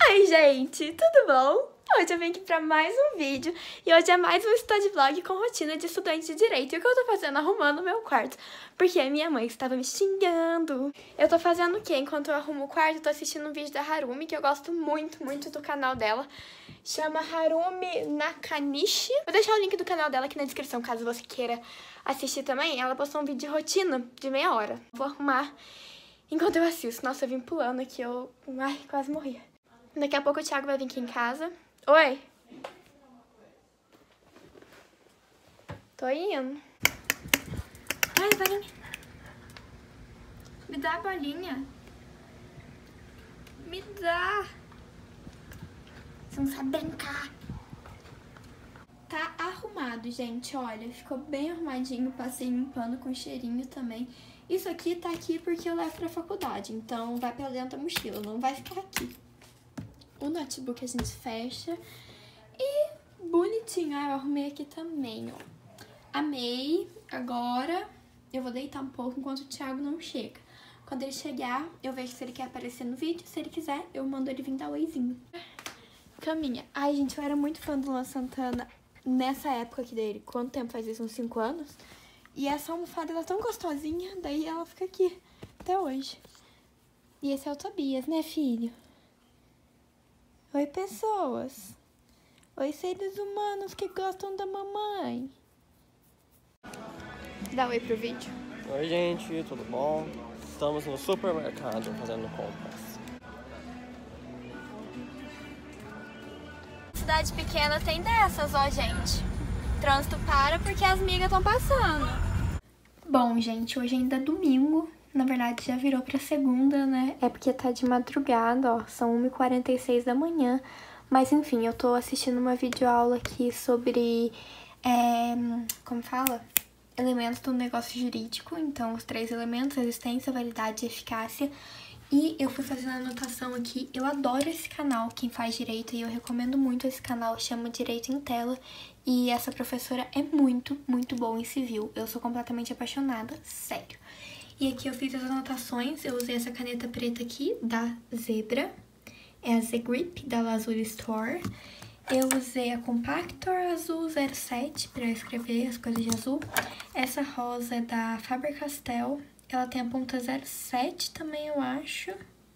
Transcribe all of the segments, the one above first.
Oi, gente, tudo bom? Hoje eu vim aqui pra mais um vídeo e hoje é mais um Study Vlog com rotina de estudante de Direito. E o que eu tô fazendo? Arrumando o meu quarto, porque a minha mãe estava me xingando. Eu tô fazendo o quê? Enquanto eu arrumo o quarto, eu tô assistindo um vídeo da Harumi, que eu gosto muito, muito do canal dela. Chama Harumi Nakanishi. Vou deixar o link do canal dela aqui na descrição, caso você queira assistir também. Ela postou um vídeo de rotina de meia hora. Vou arrumar enquanto eu assisto. Nossa, eu vim pulando aqui, ai, quase morri. Daqui a pouco o Thiago vai vir aqui em casa. Oi. Tô indo. Ai, bolinha. Me dá a bolinha. Me dá. Você não sabe brincar. Tá arrumado, gente, olha. Ficou bem arrumadinho. Passei um pano com cheirinho também. Isso aqui tá aqui porque eu levo pra faculdade. Então vai pra dentro da mochila, não vai ficar aqui. O notebook a gente fecha. E bonitinho. Ah, eu arrumei aqui também, ó. Amei. Agora eu vou deitar um pouco enquanto o Thiago não chega. Quando ele chegar, eu vejo se ele quer aparecer no vídeo. Se ele quiser, eu mando ele vir dar oizinho. Caminha. Ai, gente, eu era muito fã do Luan Santana nessa época aqui dele. Quanto tempo faz isso? Uns 5 anos? E essa almofada, ela é tão gostosinha. Daí ela fica aqui até hoje. E esse é o Tobias, né, filho? Oi, pessoas. Oi, seres humanos que gostam da mamãe. Dá oi pro vídeo. Oi, gente, tudo bom? Estamos no supermercado fazendo compras. Cidade pequena tem dessas, ó, gente. O trânsito para porque as migas estão passando. Bom, gente, hoje ainda é domingo. Na verdade, já virou pra segunda, né? É porque tá de madrugada, ó. São 1h46 da manhã. Mas, enfim, eu tô assistindo uma videoaula aqui sobre... como fala? Elementos do negócio jurídico. Então, os 3 elementos: existência, validade e eficácia. E eu fui fazendo anotação aqui. Eu adoro esse canal, quem faz direito, e eu recomendo muito esse canal. Chama Direito em Tela. E essa professora é muito, muito boa em civil. Eu sou completamente apaixonada, sério. E aqui eu fiz as anotações, eu usei essa caneta preta aqui, da Zebra. É a Z-Grip, da Lazuli Store. Eu usei a Compactor Azul 07 para escrever as coisas de azul. Essa rosa é da Faber-Castell. Ela tem a ponta 07 também, eu acho.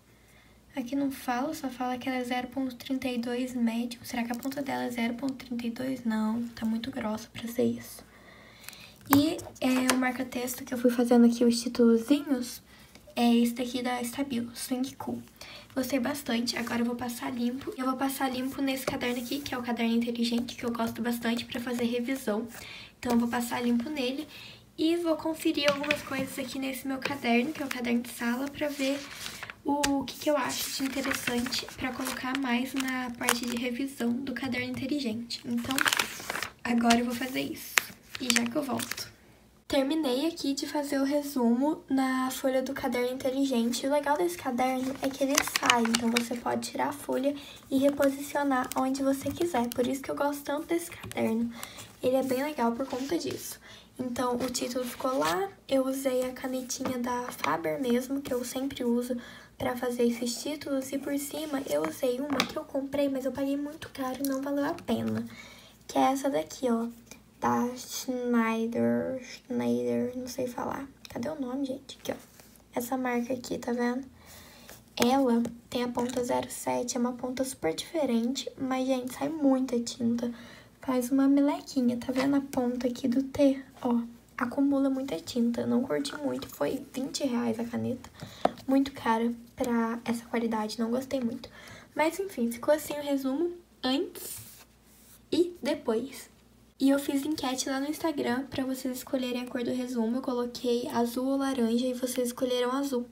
Aqui não fala, só fala que ela é 0.32 médio. Será que a ponta dela é 0.32? Não, tá muito grossa pra ser isso. E o marca-texto que eu fui fazendo aqui, os títulozinhos, é esse daqui da Stabilo, Swing Cool. Gostei bastante. Agora eu vou passar limpo. Eu vou passar limpo nesse caderno aqui, que é o caderno inteligente, que eu gosto bastante pra fazer revisão. Então eu vou passar limpo nele e vou conferir algumas coisas aqui nesse meu caderno, que é o caderno de sala, pra ver o que eu acho de interessante pra colocar mais na parte de revisão do caderno inteligente. Então, agora eu vou fazer isso. E já que eu volto. Terminei aqui de fazer o resumo na folha do caderno inteligente. O legal desse caderno é que ele sai, então você pode tirar a folha e reposicionar onde você quiser. Por isso que eu gosto tanto desse caderno. Ele é bem legal por conta disso. Então, o título ficou lá. Eu usei a canetinha da Faber mesmo, que eu sempre uso pra fazer esses títulos. E por cima, eu usei uma que eu comprei, mas eu paguei muito caro e não valeu a pena. Que é essa daqui, ó. Da Schneider, não sei falar. Cadê o nome, gente? Aqui, ó. Essa marca aqui, tá vendo? Ela tem a ponta 07, é uma ponta super diferente, mas, gente, sai muita tinta. Faz uma melequinha, tá vendo a ponta aqui do T? Ó, acumula muita tinta. Não curti muito, foi R$20 a caneta. Muito cara pra essa qualidade, não gostei muito. Mas, enfim, ficou assim o resumo antes e depois. E eu fiz enquete lá no Instagram pra vocês escolherem a cor do resumo. Eu coloquei azul ou laranja e vocês escolheram azul.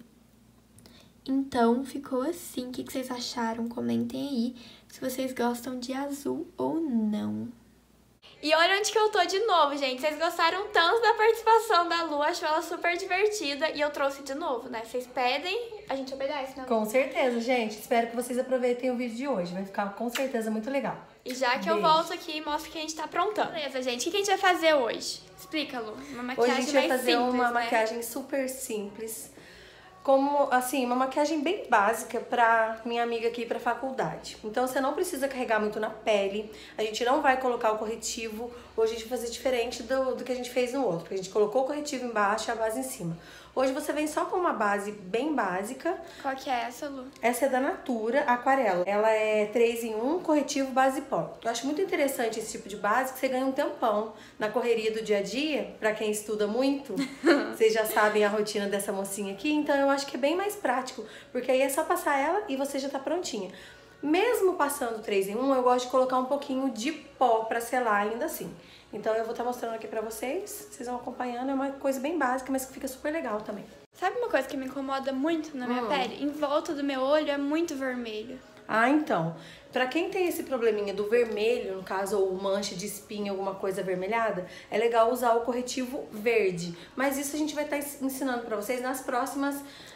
Então, ficou assim. O que vocês acharam? Comentem aí se vocês gostam de azul ou não. E olha onde que eu tô de novo, gente. Vocês gostaram tanto da participação da Lu, achou ela super divertida. E eu trouxe de novo, né? Vocês pedem, a gente obedece, né? Com certeza, gente. Espero que vocês aproveitem o vídeo de hoje. Vai ficar com certeza muito legal. E já que eu volto aqui e mostro que a gente tá aprontando. Beleza, gente. O que a gente vai fazer hoje? Explica, Lu. Uma maquiagem hoje a gente vai fazer simples, uma né? maquiagem super simples. como, assim, uma maquiagem bem básica pra minha amiga aqui pra faculdade. Então você não precisa carregar muito na pele, a gente não vai colocar o corretivo, hoje a gente vai fazer diferente do que a gente fez no outro, porque a gente colocou o corretivo embaixo e a base em cima. Hoje você vem só com uma base bem básica. Qual que é essa, Lu? Essa é da Natura, Aquarela. Ela é 3 em 1, corretivo, base e pó. Eu acho muito interessante esse tipo de base, que você ganha um tempão na correria do dia a dia. Pra quem estuda muito, vocês já sabem a rotina dessa mocinha aqui, então eu acho que é bem mais prático, porque aí é só passar ela e você já tá prontinha. Mesmo passando 3 em 1, eu gosto de colocar um pouquinho de pó pra selar ainda assim. Então eu vou estar mostrando aqui pra vocês vão acompanhando, é uma coisa bem básica, mas que fica super legal também. Sabe uma coisa que me incomoda muito na minha pele? Em volta do meu olho é muito vermelho. Ah, então, pra quem tem esse probleminha do vermelho, no caso, ou mancha de espinha, alguma coisa avermelhada, é legal usar o corretivo verde. Mas isso a gente vai estar ensinando pra vocês nas próximas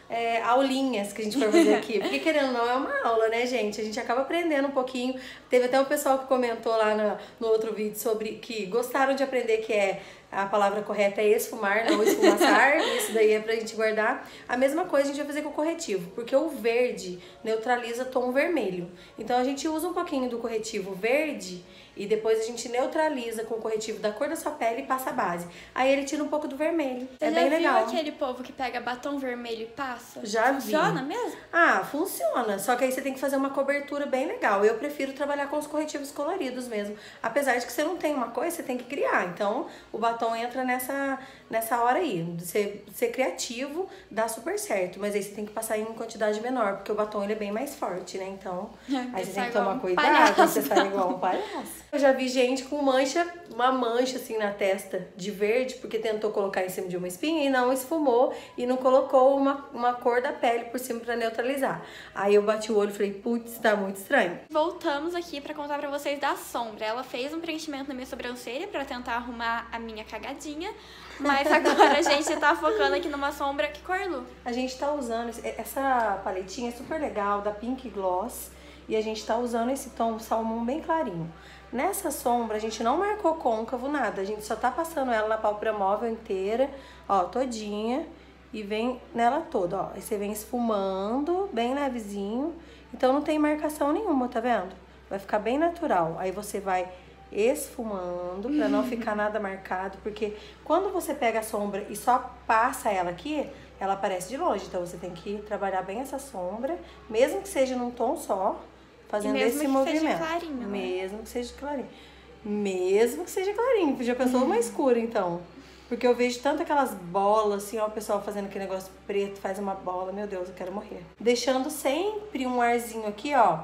aulinhas que a gente for fazer aqui. Porque querendo ou não, é uma aula, né, gente? A gente acaba aprendendo um pouquinho. Teve até um pessoal que comentou lá no outro vídeo sobre que gostaram de aprender que a palavra correta é esfumar, não esfumaçar. Isso daí é pra gente guardar. A mesma coisa a gente vai fazer com o corretivo, porque o verde neutraliza tom vermelho. Então a gente usa um pouquinho do corretivo verde e depois a gente neutraliza com o corretivo da cor da sua pele e passa a base. Aí ele tira um pouco do vermelho. Você é bem legal. Já viu aquele povo que pega batom vermelho e passa? Já vi. Funciona mesmo? Ah, funciona. Só que aí você tem que fazer uma cobertura bem legal. Eu prefiro trabalhar com os corretivos coloridos mesmo. Apesar de que você não tem uma coisa, você tem que criar. Então, o batom entra nessa hora aí. Ser criativo dá super certo. Mas aí você tem que passar em quantidade menor, porque o batom ele é bem mais forte, né? Então, aí você tem que tomar cuidado. Você sai igual um palhaço. Eu já vi gente com uma mancha assim na testa de verde, porque tentou colocar em cima de uma espinha e não esfumou e não colocou uma cor da pele por cima pra neutralizar. Aí eu bati o olho e falei, putz, tá muito estranho. Voltamos aqui pra contar pra vocês da sombra. Ela fez um preenchimento na minha sobrancelha pra tentar arrumar a minha cagadinha, mas agora a gente tá focando aqui numa sombra. Que cor, Lu? A gente tá usando, essa paletinha é super legal, da Pink Gloss, e a gente tá usando esse tom salmão bem clarinho. Nessa sombra, a gente não marcou côncavo, nada. A gente só tá passando ela na pálpebra móvel inteira, ó, todinha. E vem nela toda, ó. Aí você vem esfumando, bem levezinho. Então não tem marcação nenhuma, tá vendo? Vai ficar bem natural. Aí você vai esfumando pra não ficar nada marcado. Porque quando você pega a sombra e só passa ela aqui, ela aparece de longe. Então você tem que trabalhar bem essa sombra, mesmo que seja num tom só. Fazendo esse movimento. Seja clarinho, mesmo que seja clarinho. Mesmo que seja clarinho. Já pensou uma escura, então? Porque eu vejo tanto aquelas bolas, assim, ó, o pessoal fazendo aquele negócio preto, faz uma bola. Meu Deus, eu quero morrer. Deixando sempre um arzinho aqui, ó,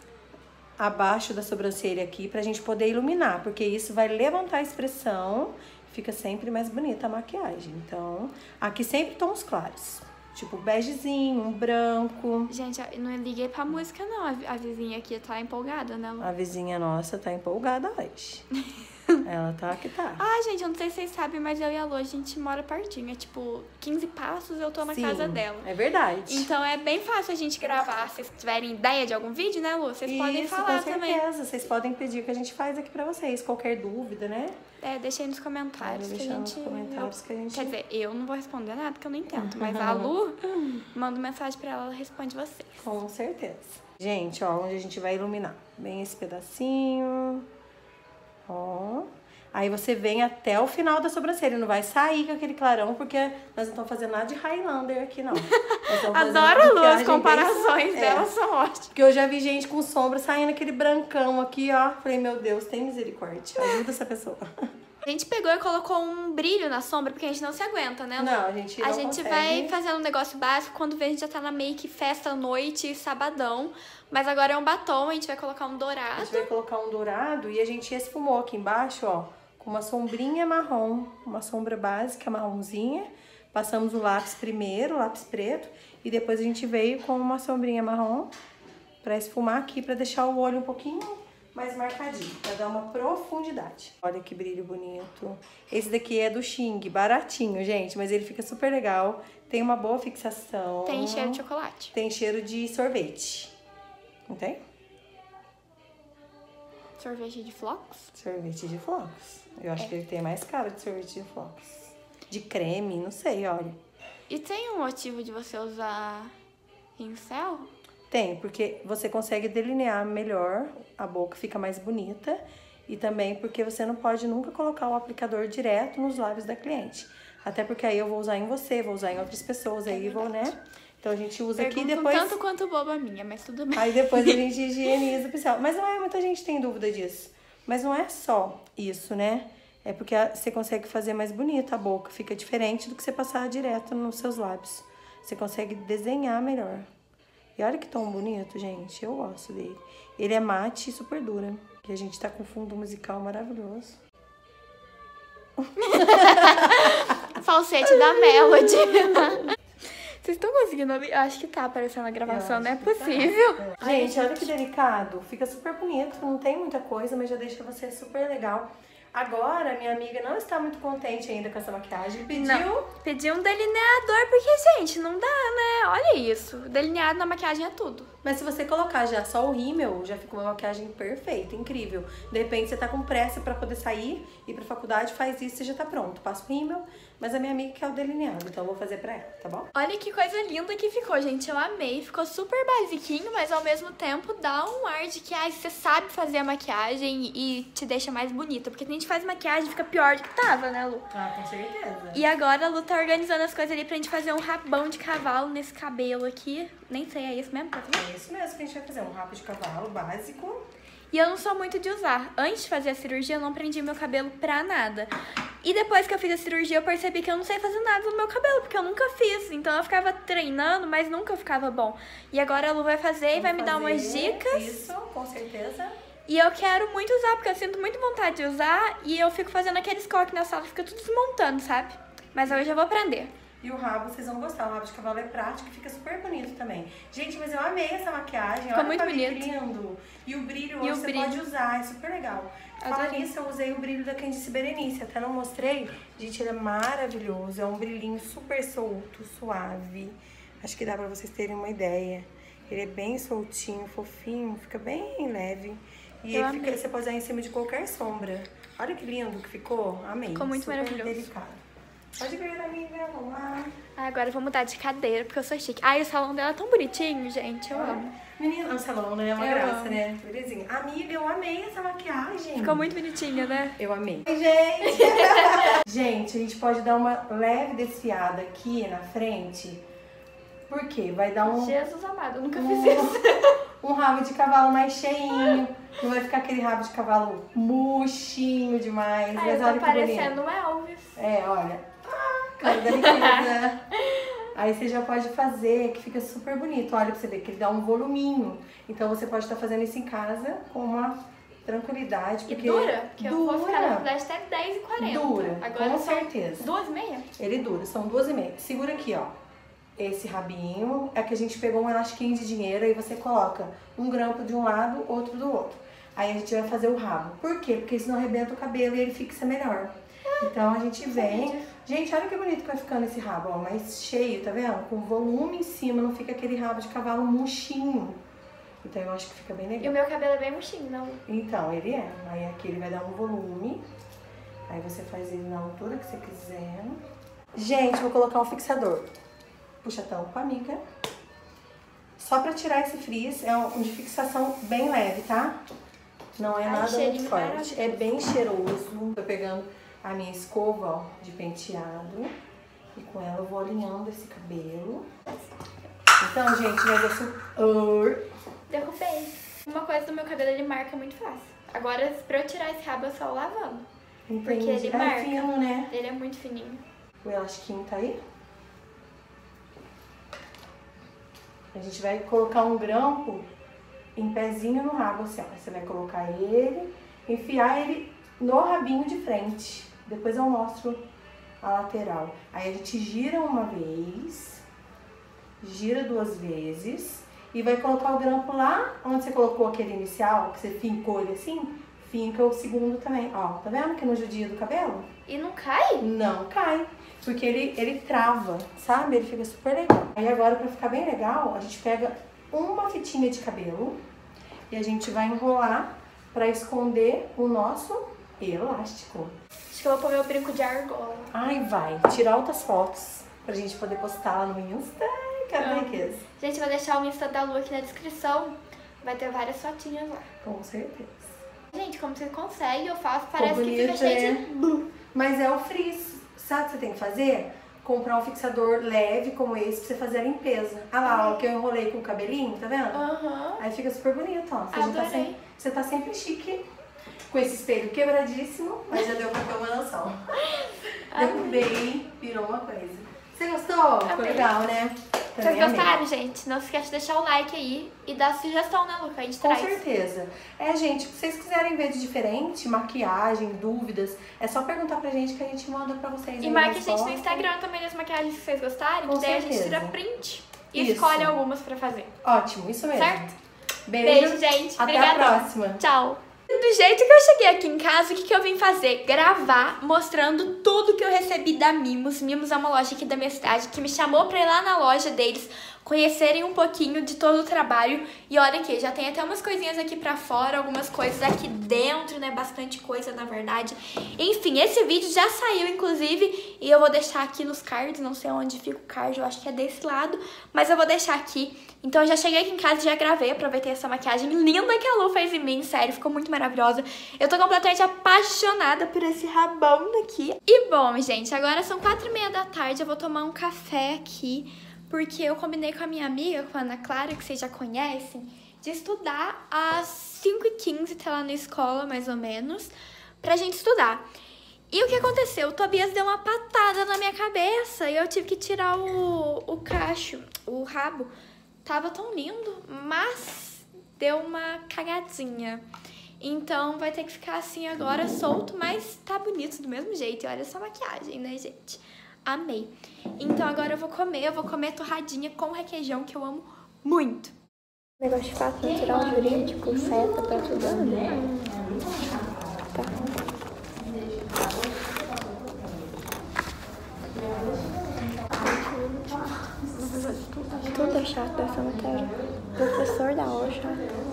abaixo da sobrancelha aqui, pra gente poder iluminar. Porque isso vai levantar a expressão, fica sempre mais bonita a maquiagem. Então, aqui sempre tons claros. Tipo, begezinho, um branco. Gente, eu não liguei pra música, não. A vizinha aqui tá empolgada, né, Lu? A vizinha nossa tá empolgada hoje. Ela tá que tá. Ah, gente, eu não sei se vocês sabem, mas eu e a Lu, a gente mora pertinho. É tipo, 15 passos eu tô na casa dela. É verdade. Então é bem fácil a gente gravar. Se vocês tiverem ideia de algum vídeo, né, Lu? Vocês podem falar também. Com certeza. Vocês podem pedir que a gente faz aqui pra vocês. Qualquer dúvida, né? Deixa aí nos comentários. Nos comentários que a gente... Quer dizer, eu não vou responder nada porque eu não entendo. Mas a Lu, manda mensagem pra ela responde vocês. Com certeza. Gente, ó, onde a gente vai iluminar. Bem esse pedacinho. Ó. Aí você vem até o final da sobrancelha. Não vai sair com aquele clarão, porque nós não estamos fazendo nada de Highlander aqui, não. Adoro a Lu, as comparações dela são ótimas. Porque eu já vi gente com sombra saindo aquele brancão aqui, ó. Falei, meu Deus, tem misericórdia. Ajuda essa pessoa. A gente pegou e colocou um brilho na sombra, porque a gente não se aguenta, né, Lu? Não, a gente não consegue. Vai fazendo um negócio básico, quando vê a gente já tá na make festa à noite, sabadão. Mas agora é um batom, a gente vai colocar um dourado. A gente vai colocar um dourado e a gente esfumou aqui embaixo, ó, com uma sombrinha marrom, uma sombra básica marronzinha. Passamos o lápis primeiro, o lápis preto, e depois a gente veio com uma sombrinha marrom pra esfumar aqui, pra deixar o olho um pouquinho mais marcadinho, pra dar uma profundidade. Olha que brilho bonito. Esse daqui é do Xing, baratinho, gente, mas ele fica super legal. Tem uma boa fixação. Tem cheiro de chocolate. Tem cheiro de sorvete. Não tem? Sorvete de flocos? Sorvete de flocos. Eu acho que ele tem mais cara de sorvete de flocos. De creme, não sei, olha. E tem um motivo de você usar pincel? Tem, porque você consegue delinear melhor, a boca fica mais bonita. E também porque você não pode nunca colocar o aplicador direto nos lábios da cliente. Até porque aí eu vou usar em você, vou usar em outras pessoas, aí vou, né? Então a gente usa aqui e depois... tanto quanto boba minha, mas tudo bem. Aí depois a gente higieniza o pincel. Mas não é, muita gente tem dúvida disso. Mas não é só isso, né? É porque você consegue fazer mais bonita a boca, fica diferente do que você passar direto nos seus lábios. Você consegue desenhar melhor. E olha que tom bonito, gente. Eu gosto dele. Ele é mate e super dura. E a gente tá com um fundo musical maravilhoso. Falsete da Melody. Vocês estão conseguindo ouvir? Eu acho que tá aparecendo a gravação, não é possível. Tá. Gente, olha que delicado. Fica super bonito, não tem muita coisa, mas já deixa você super legal. Agora, minha amiga não está muito contente ainda com essa maquiagem. Pediu um delineador, porque, gente, não dá, né? Olha isso. Delineado na maquiagem é tudo. Mas se você colocar já só o rímel, já fica uma maquiagem perfeita, incrível. De repente você tá com pressa pra poder sair, ir pra faculdade, faz isso e já tá pronto. Passa o rímel, mas a minha amiga quer o delineado, então eu vou fazer pra ela, tá bom? Olha que coisa linda que ficou, gente. Eu amei. Ficou super basiquinho, mas ao mesmo tempo dá um ar de que você sabe fazer a maquiagem e te deixa mais bonita. Porque a gente faz maquiagem e fica pior do que tava, né, Lu? Ah, com certeza. E agora a Lu tá organizando as coisas ali pra gente fazer um rabão de cavalo nesse cabelo aqui. Nem sei, é isso mesmo? É isso mesmo que a gente vai fazer, um rabo de cavalo básico. E eu não sou muito de usar. Antes de fazer a cirurgia, eu não prendi meu cabelo pra nada. E depois que eu fiz a cirurgia, eu percebi que eu não sei fazer nada no meu cabelo, porque eu nunca fiz. Então eu ficava treinando, mas nunca ficava bom. E agora a Lu vai fazer e vai me dar umas dicas. Isso, com certeza. E eu quero muito usar, porque eu sinto muito vontade de usar. E eu fico fazendo aqueles coques na sala, fica tudo desmontando, sabe? Mas hoje eu vou aprender. E o rabo, vocês vão gostar. O rabo de cavalo é prático e fica super bonito também. Gente, mas eu amei essa maquiagem. Ficou muito bonito. Lindo. E o brilho hoje você pode usar, é super legal. Falar nisso, eu usei o brilho da Candice Berenice. Até não mostrei. Gente, ele é maravilhoso. É um brilhinho super solto, suave. Acho que dá pra vocês terem uma ideia. Ele é bem soltinho, fofinho, fica bem leve. E ele fica, você pode usar em cima de qualquer sombra. Olha que lindo que ficou. Amei. Ficou muito super maravilhoso. Delicado. Pode vir, amiga, vamos lá. Agora eu vou mudar de cadeira, porque eu sou chique. Ai, o salão dela é tão bonitinho, gente. Eu amo. Menina, o salão, né? É uma graça, né? Belezinha. Amiga, eu amei essa maquiagem. Ficou muito bonitinha, né? Eu amei. Gente! Gente, a gente pode dar uma leve desfiada aqui na frente. Por quê? Vai dar um... Jesus amado, eu nunca fiz isso. Um rabo de cavalo mais cheinho. Não vai ficar aquele rabo de cavalo murchinho demais. Ai, mas eu olha tô que parecendo bonito. Elvis. É, olha. Cara da riqueza. Aí você já pode fazer, que fica super bonito. Olha pra você ver que ele dá um voluminho. Então você pode estar fazendo isso em casa com uma tranquilidade. Porque e dura? Porque eu vou ficar na faculdade até 10h40. Dura, agora com certeza. 2h30? Ele dura, são 2h30. Segura aqui, ó. Esse rabinho é que a gente pegou um elastiquinho de dinheiro, aí você coloca um grampo de um lado, outro do outro. Aí a gente vai fazer o rabo. Por quê? Porque senão arrebenta o cabelo e ele fixa melhor. Então a gente vem... Gente, olha que bonito que vai ficando esse rabo, ó. Mais cheio, tá vendo? Com volume em cima, não fica aquele rabo de cavalo murchinho. Então eu acho que fica bem legal. E o meu cabelo é bem murchinho, não? Então, ele é. Aí aqui ele vai dar um volume. Aí você faz ele na altura que você quiser. Gente, vou colocar um fixador. Puxa a tampa, amiga. Só pra tirar esse frizz, é um de fixação bem leve, tá? Não é nada muito forte. É bem cheiroso. Tô pegando a minha escova, ó, de penteado. E com ela eu vou alinhando esse cabelo. Então, gente, o negócio... Derrubei. Uma coisa do meu cabelo, ele marca muito fácil. Agora, pra eu tirar esse rabo, é só lavando. Entendi. Porque ele marca. Fino, né? Ele é muito fininho. O elastiquinho tá aí? A gente vai colocar um grampo em pezinho no rabo, assim, ó. Você vai colocar ele, enfiar ele no rabinho de frente. Depois eu mostro a lateral. Aí a gente gira uma vez, gira 2 vezes e vai colocar o grampo lá onde você colocou aquele inicial, que você fincou ele assim, finca o segundo também. Ó, tá vendo que no judia do cabelo? E não cai? Não cai. Porque ele trava, sabe? Ele fica super legal. Aí agora, pra ficar bem legal, a gente pega uma fitinha de cabelo e a gente vai enrolar pra esconder o nosso elástico. Acho que eu vou pôr meu brinco de argola. Ai, vai. Tirar outras fotos. pra gente poder postar lá no Insta. Cadê, Kes? Gente, vou deixar o Insta da Lu aqui na descrição. Vai ter várias fotinhas lá. Com certeza. Gente, como você consegue, eu faço, parece bonito, que fica cheio de... Mas é o frizz. Sabe o que você tem que fazer? Comprar um fixador leve como esse pra você fazer a limpeza. Ah lá, ó, que eu enrolei com o cabelinho, tá vendo? Aí fica super bonito, ó. Você tá sempre chique com esse espelho quebradíssimo, mas já deu pra ter uma noção. Derrubei, virou uma coisa. Você gostou? Ficou legal, né? Vocês gostaram, gente? Não se esquece de deixar o like aí e dar sugestão, né, Lu? Que a gente traz. Com certeza. Gente, se vocês quiserem ver de diferente, maquiagem, dúvidas, é só perguntar pra gente que a gente manda pra vocês. E marque a gente no Instagram também das maquiagens que vocês gostarem, que daí a gente tira print e Isso. escolhe algumas pra fazer. Ótimo, isso mesmo. Certo? Beijo, gente. Até Obrigadão. a próxima. Tchau. Do jeito que eu cheguei aqui em casa, o que eu vim fazer? Gravar, mostrando tudo que eu recebi da Mimos. Mimos é uma loja aqui da minha cidade que me chamou pra ir lá na loja deles, conhecerem um pouquinho de todo o trabalho. E olha aqui, já tem até umas coisinhas aqui pra fora, algumas coisas aqui dentro, né? Bastante coisa, na verdade. Enfim, esse vídeo já saiu, inclusive, e eu vou deixar aqui nos cards, não sei onde fica o card, eu acho que é desse lado, mas eu vou deixar aqui. Então eu já cheguei aqui em casa e já gravei, aproveitei essa maquiagem linda que a Lu fez em mim, sério, ficou muito maravilhosa. Eu tô completamente apaixonada por esse rabão daqui. E bom, gente, agora são 4h30 da tarde, eu vou tomar um café aqui, porque eu combinei com a minha amiga, com a Ana Clara, que vocês já conhecem, de estudar às 5h15, tá lá na escola, mais ou menos, pra gente estudar. E o que aconteceu? O Tobias deu uma patada na minha cabeça e eu tive que tirar o cacho, o rabo. Tava tão lindo, mas deu uma cagadinha. Então vai ter que ficar assim agora, solto, mas tá bonito do mesmo jeito. E olha essa maquiagem, né, gente? Amei. Então agora eu vou comer torradinha com requeijão, que eu amo muito. Negócio de fato natural, jurídico, seta, tá tudo, né? Tá. Tudo é chato dessa matéria. O professor da aula é chato.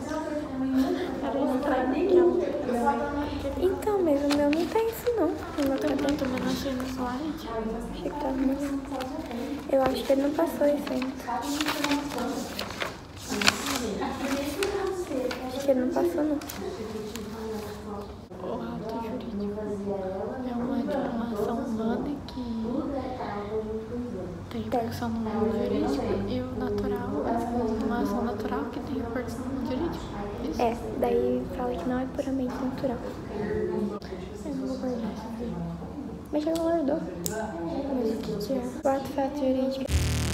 Então, mas o meu não tem isso não. O meu também não achei no slide. Achei que tava muito. Eu acho que ele não passou isso ainda. Acho que ele não passou não. O ato jurídico é uma ação humana que tem repercussão no mundo jurídico, e o natural é uma ação natural que tem repercussão no mundo jurídico. Isso? É, daí fala que não é puramente natural. Eu não vou guardar isso aqui. Mas já guardou. Mas o que é? O ato fato jurídico.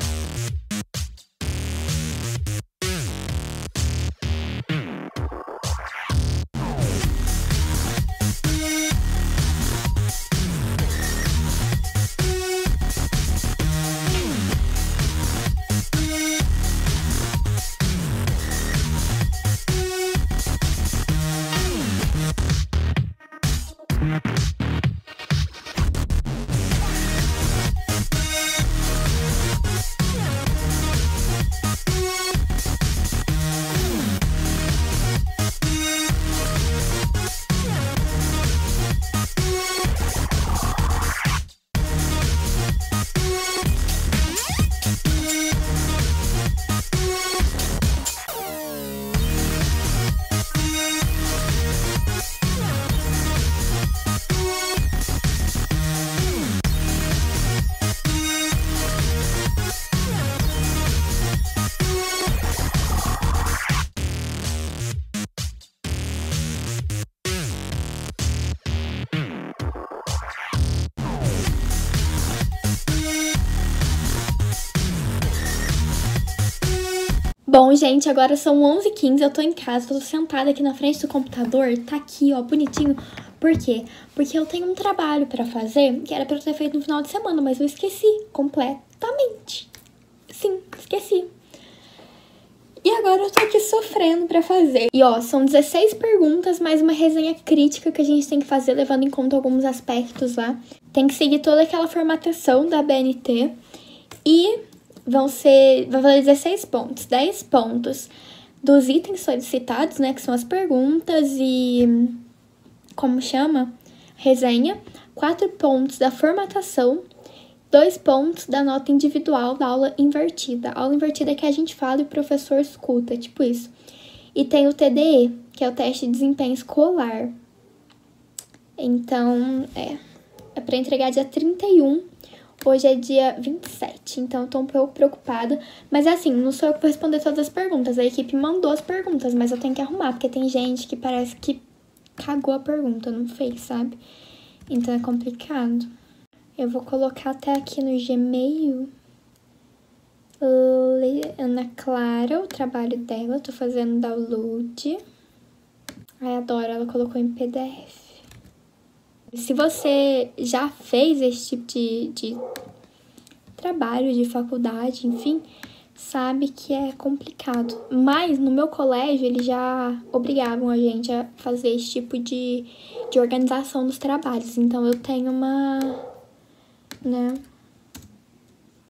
Bom, gente, agora são 11h15, eu tô em casa, tô sentada aqui na frente do computador, tá aqui, ó, bonitinho. Por quê? Porque eu tenho um trabalho pra fazer, que era pra eu ter feito no final de semana, mas eu esqueci completamente. Sim, esqueci. E agora eu tô aqui sofrendo pra fazer. E, ó, são 16 perguntas, mais uma resenha crítica que a gente tem que fazer, levando em conta alguns aspectos lá. Tem que seguir toda aquela formatação da BNT e... vai valer 16 pontos, 10 pontos dos itens solicitados, né, que são as perguntas e, como chama? Resenha, 4 pontos da formatação 2 pontos da nota individual da aula invertida. A aula invertida é que a gente fala e o professor escuta, tipo isso. E tem o TDE, que é o teste de desempenho escolar. Então, é para entregar dia 31, hoje é dia 27, então eu tô um pouco preocupada. Mas assim, não sou eu que vou responder todas as perguntas, a equipe mandou as perguntas, mas eu tenho que arrumar, porque tem gente que parece que cagou a pergunta, não fez, sabe? Então é complicado. Eu vou colocar até aqui no Gmail, Ana Clara, o trabalho dela, tô fazendo download. Ai, adoro, ela colocou em PDF. Se você já fez esse tipo de trabalho, de faculdade, enfim, sabe que é complicado. Mas no meu colégio, eles já obrigavam a gente a fazer esse tipo de organização dos trabalhos. Então, eu tenho uma, né,